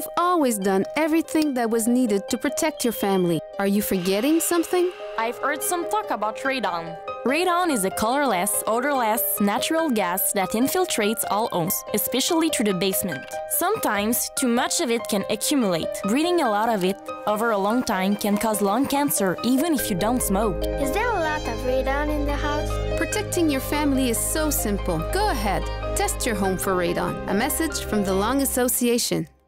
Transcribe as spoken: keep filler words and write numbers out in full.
You've always done everything that was needed to protect your family. Are you forgetting something? I've heard some talk about radon. Radon is a colorless, odorless, natural gas that infiltrates all homes, especially through the basement. Sometimes, too much of it can accumulate. Breathing a lot of it over a long time can cause lung cancer even if you don't smoke. Is there a lot of radon in the house? Protecting your family is so simple. Go ahead, test your home for radon. A message from the Lung Association.